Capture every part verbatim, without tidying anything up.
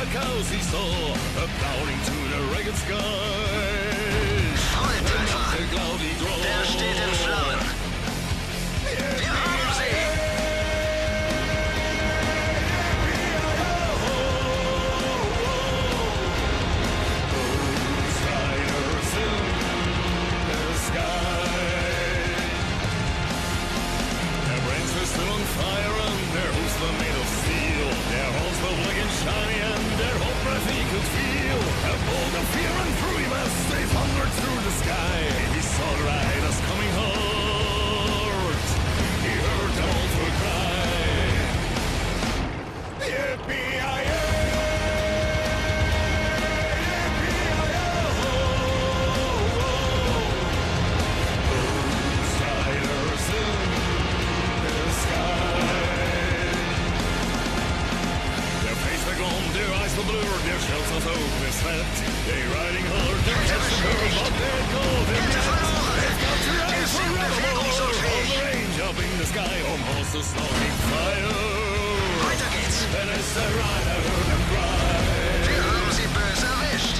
cows he saw, applauding to the ragged skies. Volltreffer! Der steht in Flammen! Wir haben sie! Still on fire and their hooves were made of steel. Their horns were black and shiny and their whole breath he could feel. A bolt of fear and fury must they thundered through the sky. He saw the riders coming hard. He heard them all to cry. Yippee-yi-yi! Their eyes were blurred, their shells was open set. They riding hard, they're catching her, but they're golden yet. They've got to ride forevermore. On the range, up in the sky, on horses snorting fire. Weiter geht's. And as the rider heard them cry. Wir haben sie böse erwischt.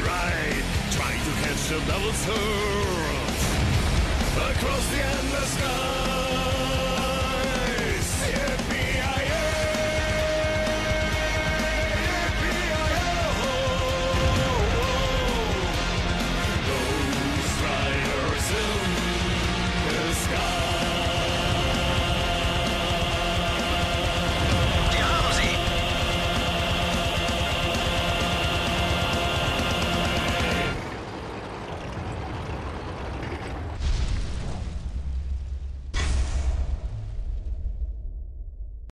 Across the endless sky.